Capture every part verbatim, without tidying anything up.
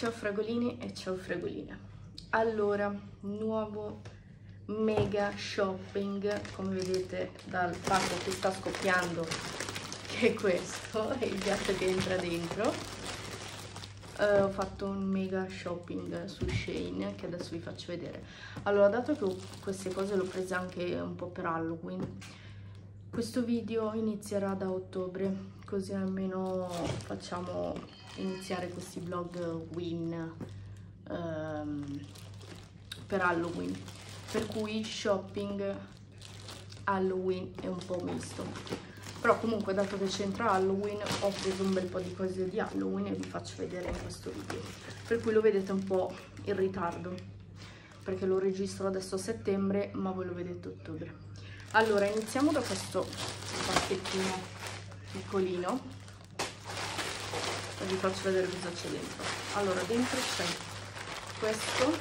Ciao fragolini e ciao fragoline. Allora, nuovo mega shopping, come vedete dal pacco che sta scoppiando, che è questo, è il gatto che entra dentro. Uh, ho fatto un mega shopping su Shein che adesso vi faccio vedere. Allora, dato che queste cose le ho prese anche un po' per Halloween, questo video inizierà da ottobre, così almeno facciamo iniziare questi vlog win um, per Halloween, per cui shopping Halloween è un po' misto, però comunque dato che c'entra Halloween ho preso un bel po' di cose di Halloween e vi faccio vedere in questo video, per cui lo vedete un po' in ritardo perché lo registro adesso a settembre ma voi lo vedete a ottobre. Allora, iniziamo da questo pacchettino piccolino e vi faccio vedere cosa c'è dentro. Allora, dentro c'è questo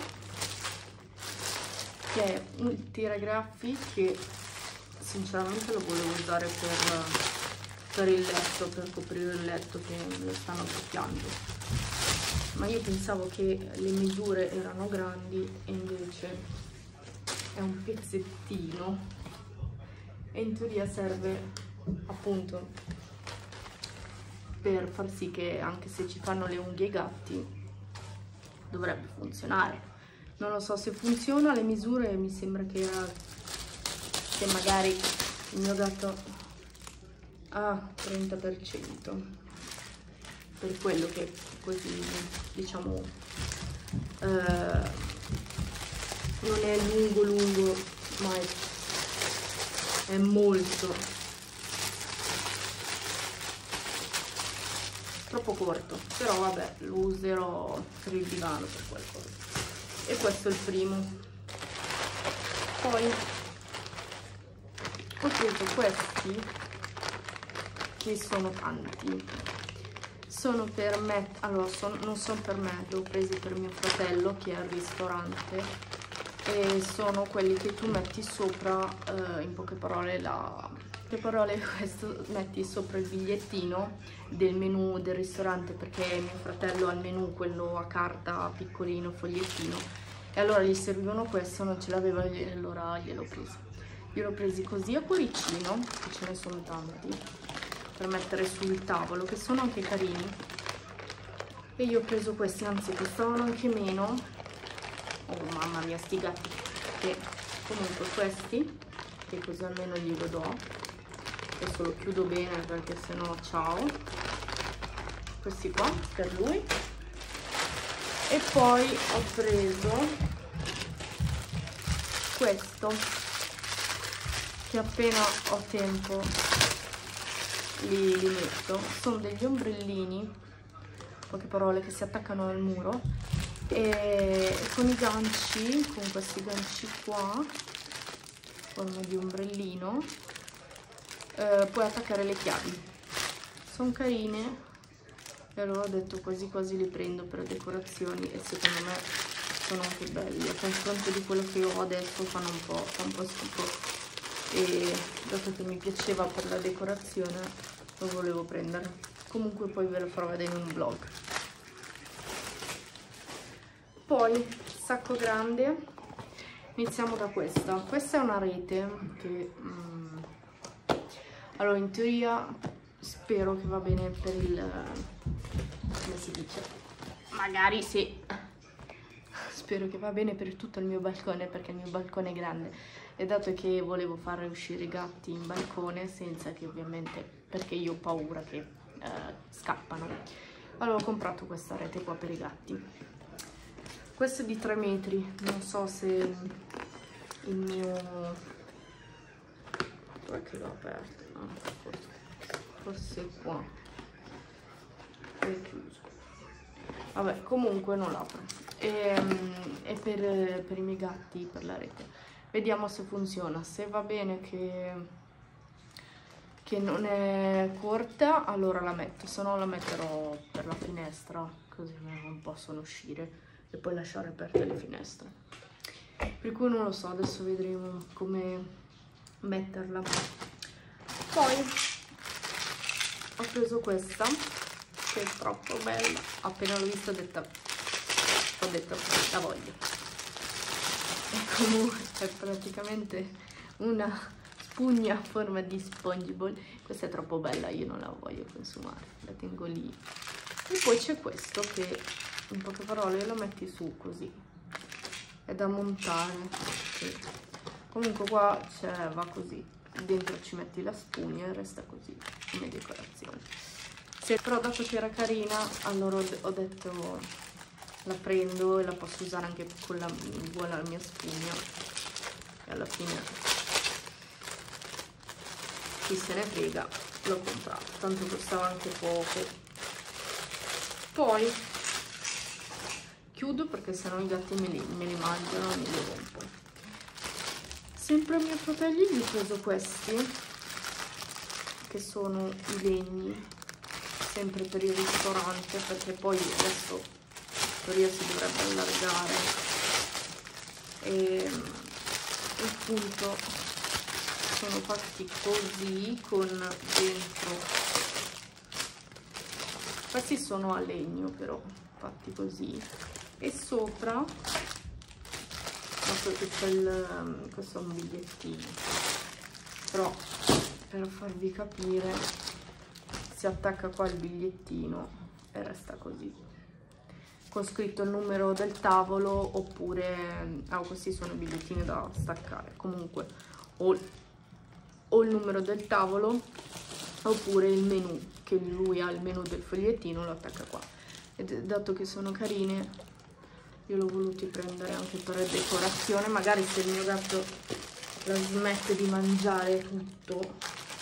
che è un tiragraffi che sinceramente lo volevo usare per, per il letto, per coprire il letto che lo stanno picchiando, ma io pensavo che le misure erano grandi e invece è un pezzettino e in teoria serve appunto per far sì che anche se ci fanno le unghie ai gatti dovrebbe funzionare. Non lo so se funziona, le misure mi sembra che, era, che magari il mio gatto ha trenta per cento, per quello che così diciamo eh, non è lungo lungo ma è è molto troppo corto, però vabbè, lo userò per il divano, per qualcosa. E questo è il primo. Poi ho preso questi che sono tanti, sono per me, allora son, non sono per me, li ho presi per mio fratello che è al ristorante, e sono quelli che tu metti sopra, eh, in poche parole, la, che parole questo, metti sopra il bigliettino del menù del ristorante, perché mio fratello ha il menù, quello a carta piccolino, fogliettino, e allora gli servivano questo, non ce l'aveva, e allora gliel'ho preso. Io l'ho presi così a cuoricino, che ce ne sono tanti, per mettere sul tavolo, che sono anche carini, e io ho preso questi, anzi costavano anche meno. Oh mamma mia, sti gatti. Che comunque questi, che così almeno glielo do, adesso lo chiudo bene perché sennò ciao, questi qua per lui. E poi ho preso questo che appena ho tempo li, li metto, sono degli ombrellini, poche parole, che si attaccano al muro, e con i ganci, con questi ganci qua, forma di ombrellino, eh, puoi attaccare le chiavi. Sono carine e allora ho detto quasi quasi li prendo per decorazioni, e secondo me sono anche belli. A confronto di quello che ho adesso fanno un po', fa un po' schifo, e dato che mi piaceva per la decorazione lo volevo prendere. Comunque poi ve lo farò vedere in un vlog. Poi sacco grande, iniziamo da questa. Questa è una rete che mm, allora in teoria spero che va bene per il, come si dice, magari sì, spero che va bene per tutto il mio balcone, perché il mio balcone è grande, e dato che volevo fare uscire i gatti in balcone senza che, ovviamente, perché io ho paura che eh, scappano, allora ho comprato questa rete qua per i gatti. Questo è di tre metri, non so se il mio, dov'è che l'ho aperto? Ah, forse, forse qua, è chiuso, vabbè, comunque non l'apro. E, e per, per i miei gatti, per la rete, vediamo se funziona. Se va bene che, che non è corta, allora la metto, se no la metterò per la finestra, così non possono uscire e poi lasciare aperte le finestre, per cui non lo so, adesso vedremo come metterla. Poi ho preso questa che è troppo bella, appena l'ho vista ho detto ho detto la voglio. E comunque è praticamente una spugna a forma di SpongeBob. Questa è troppo bella, io non la voglio consumare, la tengo lì. E poi c'è questo che, in poche parole, lo metti su così, è da montare. Sì. Comunque qua va così, dentro ci metti la spugna e resta così come decorazione. Se però dato che era carina, allora ho detto la prendo e la posso usare anche con la buona mia spugna, e alla fine chi se ne frega, l'ho comprato, tanto costava anche poco. Poi chiudo perché sennò i gatti me li, me li mangiano e me li rompo. Sempre ai miei fratelli gli ho preso questi, che sono i legni, sempre per il ristorante, perché poi adesso in teoria si dovrebbe allargare. E appunto sono fatti così, con dentro, questi sono a legno però fatti così, e sopra c'è il, questo è un bigliettino, però per farvi capire si attacca qua il bigliettino e resta così, con scritto il numero del tavolo, oppure ah, questi sono i bigliettini da staccare, comunque o o il numero del tavolo oppure il menu, che lui ha il menu del fogliettino, lo attacca qua. E dato che sono carine io l'ho voluti prendere anche per decorazione, magari se il mio gatto la smette di mangiare tutto.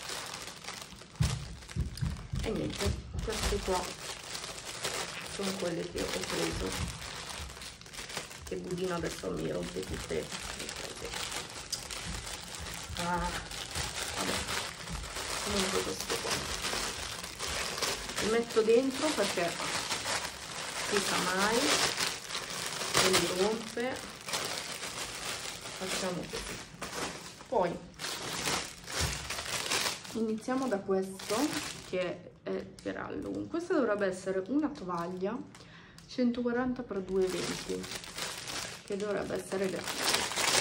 E niente, queste qua sono quelle che ho preso, che Budino adesso mi rompe tutte le cose. Ah, vabbè, comunque questo qua li metto dentro perché si sa mai e li rompe. Facciamo così. Poi iniziamo da questo che è per Halloween. Questa dovrebbe essere una tovaglia centoquaranta per duecentoventi, che dovrebbe essere grande.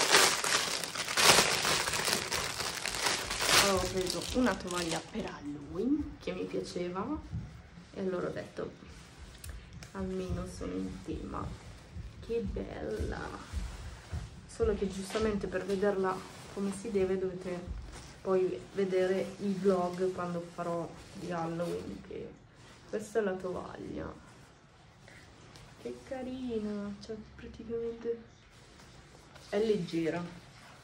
Ho preso una tovaglia per Halloween che mi piaceva e allora ho detto almeno sono in tema. Che bella, solo che giustamente per vederla come si deve dovete poi vedere il vlog quando farò di Halloween. Che questa è la tovaglia, che carina, cioè praticamente è leggera.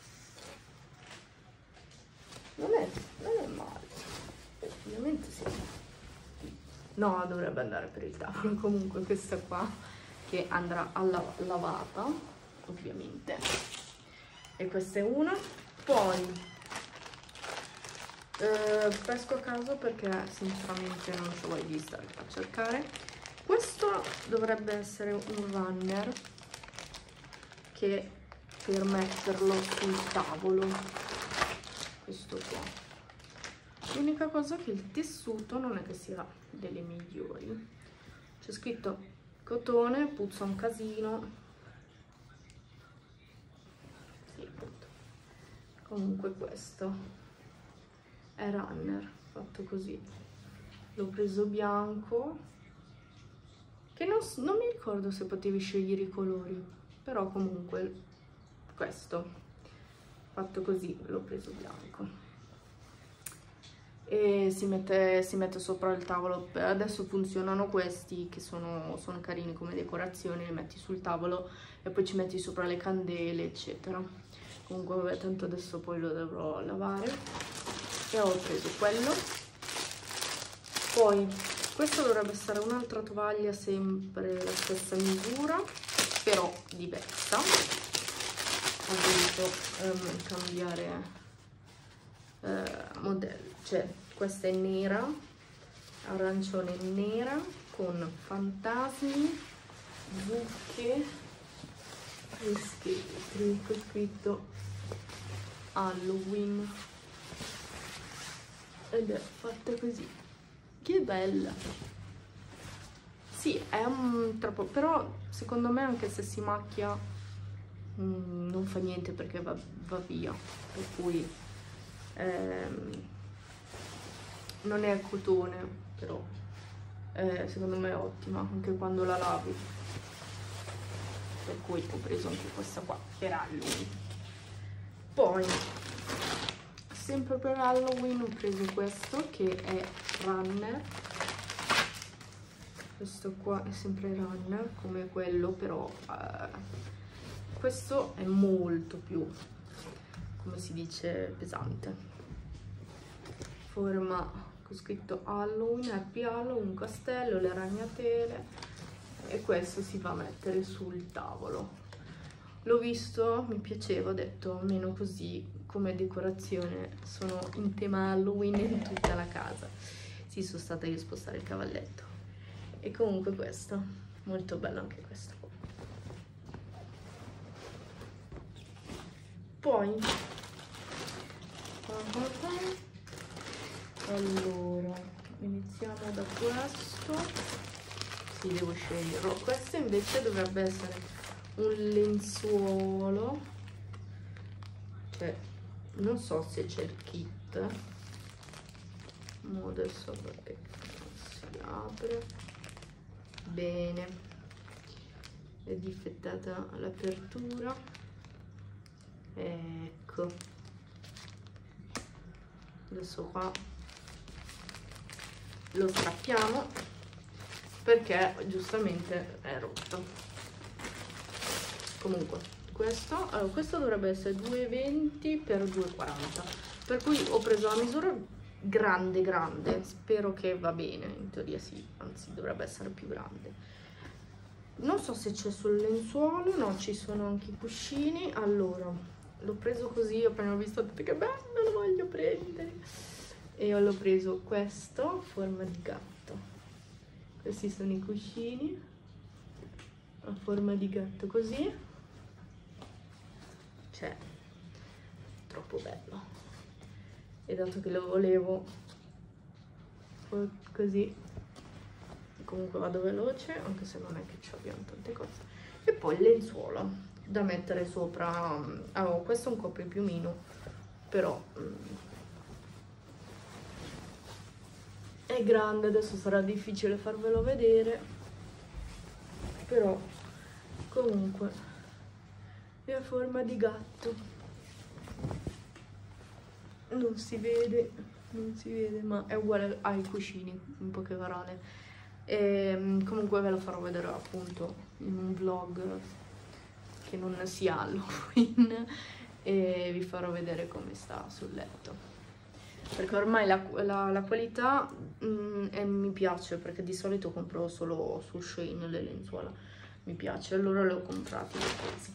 Non è, non è male, ovviamente sì. No, dovrebbe andare per il tavolo. Comunque questa qua che andrà alla lavata, ovviamente. E questa è una. Poi eh, pesco a caso perché sinceramente non so voglia di stare a cercare. Questo dovrebbe essere un runner che per metterlo sul tavolo. Questo qua, l'unica cosa che il tessuto non è che sia delle migliori, c'è scritto cotone, puzza un casino, sì, appunto. Comunque questo è runner fatto così, l'ho preso bianco, che non, non mi ricordo se potevi scegliere i colori, però comunque questo fatto così l'ho preso bianco e si mette, si mette sopra il tavolo. Per adesso funzionano questi che sono, sono carini come decorazioni, li metti sul tavolo e poi ci metti sopra le candele eccetera. Comunque vabbè, tanto adesso poi lo dovrò lavare. E ho preso quello. Poi questa dovrebbe essere un'altra tovaglia, sempre la stessa misura però diversa. Ho voluto um, cambiare uh, modello, cioè questa è nera, arancione e nera con fantasmi, zucche e scheletri, con scritto Halloween ed è fatta così. Che bella, sì, è un troppo, però secondo me anche se si macchia mh, non fa niente perché va, va via, per cui ehm, non è cotone, però eh, secondo me è ottima anche quando la lavi, per cui ho preso anche questa qua per Halloween. Poi sempre per Halloween ho preso questo che è Runner. Questo qua è sempre Runner come quello, però eh, questo è molto più, come si dice, pesante. Forma con scritto Halloween, Happy Halloween, un castello, le ragnatele, e questo si va a mettere sul tavolo. L'ho visto, mi piaceva, ho detto almeno così come decorazione sono in tema Halloween in tutta la casa. Sì, sono stata io a spostare il cavalletto. E comunque questo, molto bello anche questo. Poi allora iniziamo da questo. Sì, devo sceglierlo. Questo invece dovrebbe essere un lenzuolo, cioè non so se c'è il kit, mo adesso perché non si apre bene, è difettata l'apertura, ecco, adesso qua lo strappiamo perché giustamente è rotto. Comunque questo, allora, questo dovrebbe essere due e venti per due e quaranta, per cui ho preso la misura grande grande, spero che va bene, in teoria sì, anzi dovrebbe essere più grande. Non so se c'è sul lenzuolo, no, ci sono anche i cuscini. Allora l'ho preso così, appena ho visto ho detto che bello, lo voglio prendere, e l'ho preso questo a forma di gatto. Questi sono i cuscini a forma di gatto così, cioè troppo bello. E dato che lo volevo così, comunque vado veloce, anche se non è che ci abbiamo tante cose. E poi il lenzuolo da mettere sopra. Allora, questo è un copripiumino, però mm, è grande, adesso sarà difficile farvelo vedere, però comunque è a forma di gatto. Non si vede, non si vede, ma è uguale ai cuscini, in poche parole. E comunque ve lo farò vedere appunto in un vlog che non sia Halloween, e vi farò vedere come sta sul letto, perché ormai la, la, la qualità mh, e mi piace, perché di solito compro solo su Shein le lenzuola, mi piace, allora le ho comprate, le ho prese.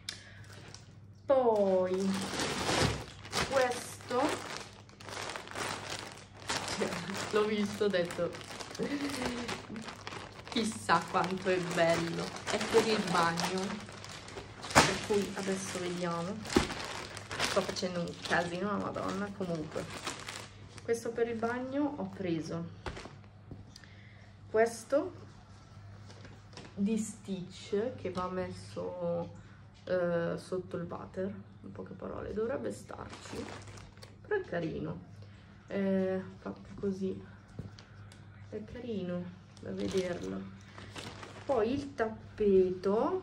Poi questo l'ho visto, ho detto chissà quanto è bello, è per il bagno, per cui adesso vediamo, sto facendo un casino, la madonna. Comunque questo per il bagno, ho preso questo di Stitch che va messo eh, sotto il water, in poche parole dovrebbe starci, però è carino, è fatto così, è carino da vederlo. Poi il tappeto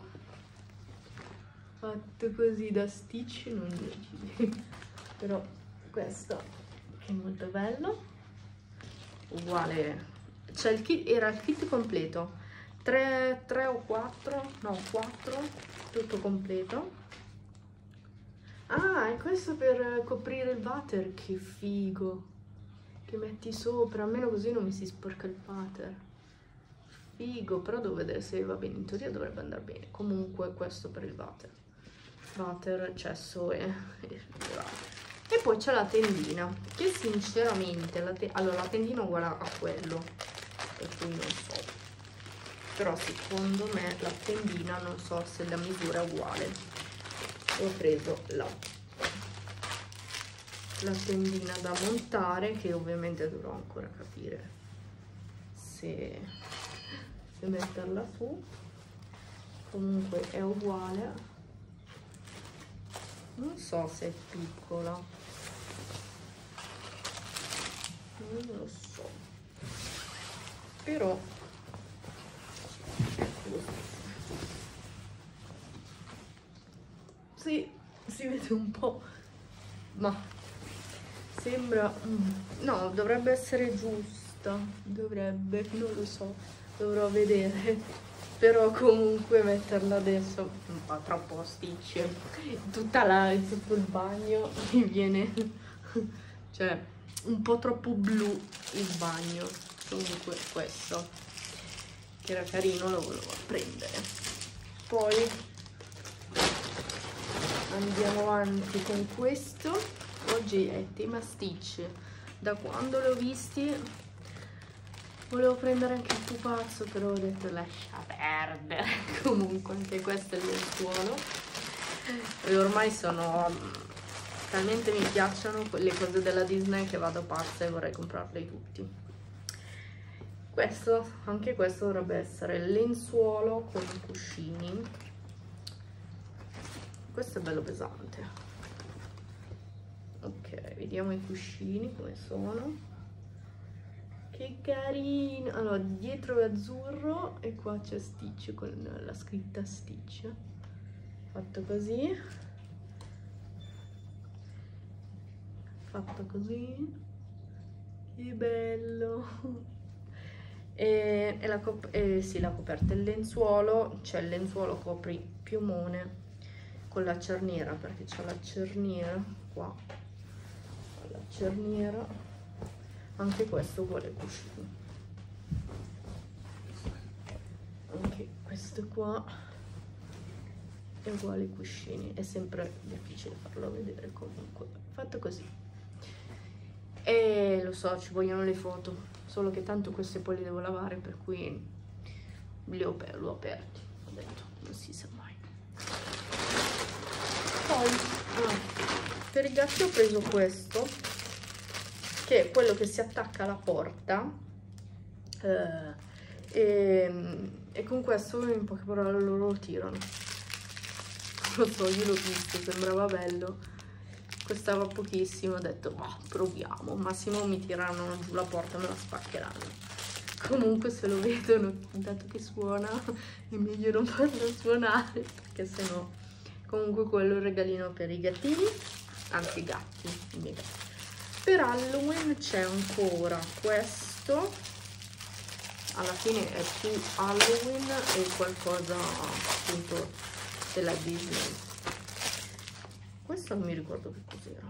fatto così da Stitch, non dici, però questo che è molto bello, uguale, cioè il kit, era il kit completo, tre o quattro, no quattro, tutto completo. Ah, è questo per coprire il water, che figo, che metti sopra, almeno così non mi si sporca il water, figo. Però devo vedere se va bene, in teoria dovrebbe andare bene. Comunque questo per il water, water, eccesso e, e, e poi c'è la tendina, che sinceramente la te allora la tendina è uguale a quello, per cui non so, però secondo me la tendina, non so se la misura è uguale. Ho preso la, la tendina da montare, che ovviamente dovrò ancora capire se se metterla su. Comunque è uguale, non so se è piccola, non lo so, però sì, si vede un po', ma sembra, no, dovrebbe essere giusta, dovrebbe, non lo so, dovrò vedere. Però comunque metterla adesso un po' troppo stitch, tutta la, tutto il bagno mi viene, cioè un po' troppo blu il bagno. Comunque questo, che era carino, lo volevo prendere. Poi andiamo avanti con questo. Oggi è tema stitch, da quando l'ho visti. Volevo prendere anche il pupazzo, però ho detto lascia perdere. Comunque anche questo è il lenzuolo. E ormai sono... talmente mi piacciono le cose della Disney che vado pazza e vorrei comprarli tutti. Questo, anche questo dovrebbe essere il lenzuolo con i cuscini. Questo è bello pesante. Ok, vediamo i cuscini come sono. Che carino! Allora, dietro è azzurro e qua c'è Stitch con la scritta Stitch. Fatto così. Fatto così. Che bello! E, e, la, e sì, la coperta, il lenzuolo, cioè il lenzuolo copri piumone con la cerniera, perché c'è la cerniera qua. La cerniera. Anche questo vuole cuscino, anche questo qua è uguale ai cuscini, è sempre difficile farlo vedere, comunque fatto così. E lo so, ci vogliono le foto, solo che tanto queste poi le devo lavare, per cui li ho, li ho aperti, ho detto non si sa mai. Poi ah, per i gatti ho preso questo, che è quello che si attacca alla porta, eh, e, e con questo in poche parole loro lo tirano. Lo so, io l'ho visto, sembrava bello, costava pochissimo, ho detto oh, proviamo, massimo mi tirano giù la porta, me la spaccheranno. Comunque se lo vedono, intanto che suona è meglio non farlo suonare, perché sennò. Comunque quello è il regalino per i gattini, anzi i gatti, i miei gatti. Per Halloween c'è ancora questo, alla fine è più Halloween e qualcosa appunto della Disney. Questo non mi ricordo che cos'era,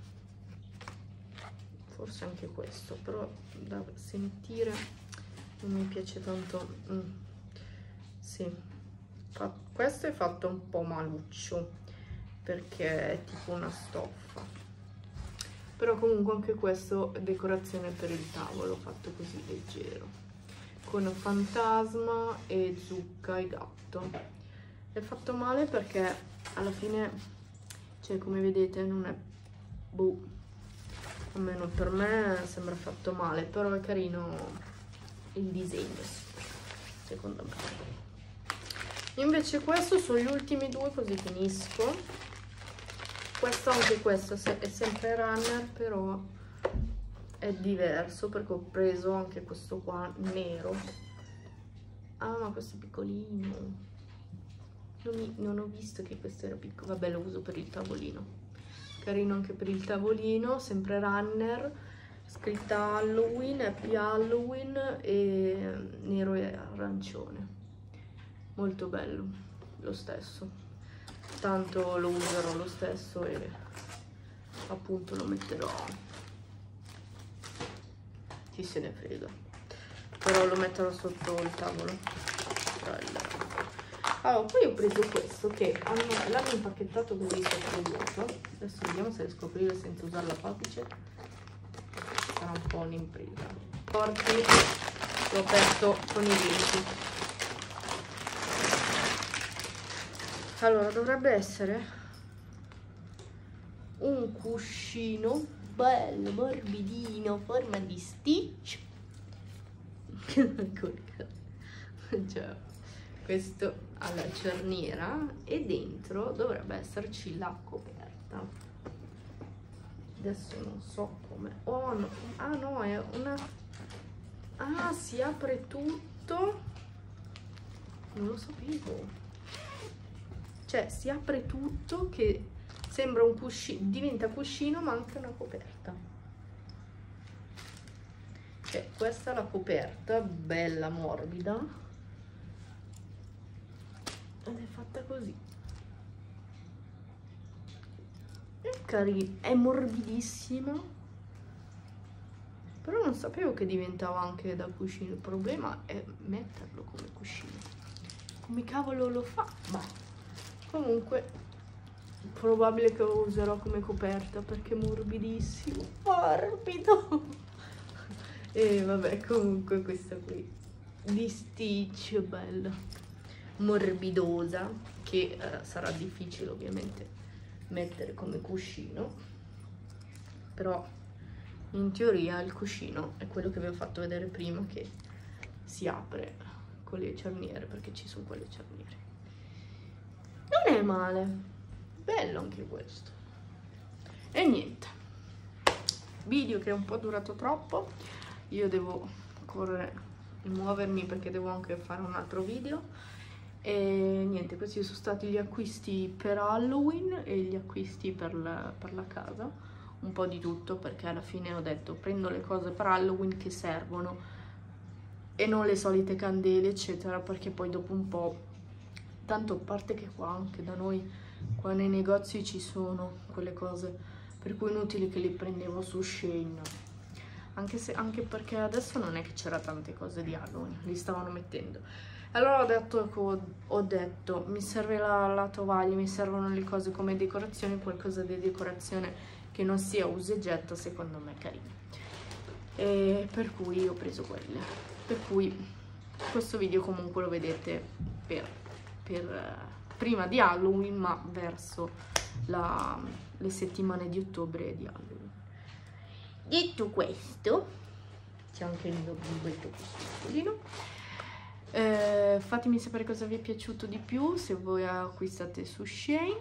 forse anche questo, però da sentire non mi piace tanto. Mm. Sì, Fa questo è fatto un po' maluccio perché è tipo una stoffa. Però comunque anche questo è decorazione per il tavolo, fatto così leggero, con fantasma e zucca e gatto. È fatto male perché alla fine, cioè come vedete non è, boh, almeno per me sembra fatto male, però è carino il disegno, secondo me. Invece questo sono gli ultimi due, così finisco. Questo, anche questo è sempre runner, però è diverso perché ho preso anche questo qua nero. Ah, ma questo è piccolino, non, mi, non ho visto che questo era piccolo. Vabbè, lo uso per il tavolino, carino anche per il tavolino, sempre runner, scritta Halloween, Happy Halloween, e nero e arancione, molto bello lo stesso. Tanto lo userò lo stesso e appunto lo metterò, chi se ne frega, però lo metterò sotto il tavolo. Allora, poi ho preso questo che l'hanno impacchettato così sotto vuoto. Adesso vediamo se riesco a aprire senza usare la forbice, sarà un po' un'impresa. Porti, l'ho aperto con i denti. Allora, dovrebbe essere un cuscino bello, morbidino, forma di Stitch. Cioè, questo ha la cerniera e dentro dovrebbe esserci la coperta. Adesso non so come. Oh no, ah no, è una... Ah, si apre tutto. Non lo sapevo. Cioè, si apre tutto che sembra un cuscino, diventa cuscino ma anche una coperta. Cioè, questa è la coperta, bella morbida. Ed è fatta così. È carina, è morbidissima. Però non sapevo che diventava anche da cuscino. Il problema è metterlo come cuscino. Come cavolo lo fa? Ma comunque probabile che lo userò come coperta perché è morbidissimo. Morbido. E vabbè, comunque questa qui di Stitch, bella, morbidosa, che eh, sarà difficile ovviamente mettere come cuscino, però in teoria il cuscino è quello che vi ho fatto vedere prima, che si apre con le cerniere, perché ci sono quelle cerniere. Non è male, bello anche questo. E niente, video che è un po' durato troppo. Io devo correre, muovermi perché devo anche fare un altro video. E niente, questi sono stati gli acquisti per Halloween e gli acquisti per la, per la casa. Un po' di tutto, perché alla fine ho detto prendo le cose per Halloween che servono e non le solite candele eccetera, perché poi dopo un po', tanto a parte che qua anche da noi, qua nei negozi ci sono quelle cose, per cui è inutile che li prendevo su Shein. Anche, se, anche perché adesso non è che c'era tante cose di Halloween, li stavano mettendo. Allora ho detto, ho detto mi serve la, la tovaglia, mi servono le cose come decorazione, qualcosa di decorazione che non sia usa e getta, secondo me è carino. E per cui ho preso quelle. Per cui questo video comunque lo vedete per, per prima di Halloween, ma verso la, le settimane di ottobre di Halloween. Detto questo, c'è anche il logo piccolino. Eh, fatemi sapere cosa vi è piaciuto di più, se voi acquistate su Shein.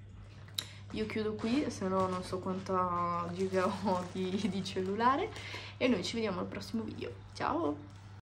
Io chiudo qui, se no non so quanta giga ho di, di cellulare. E noi ci vediamo al prossimo video. Ciao!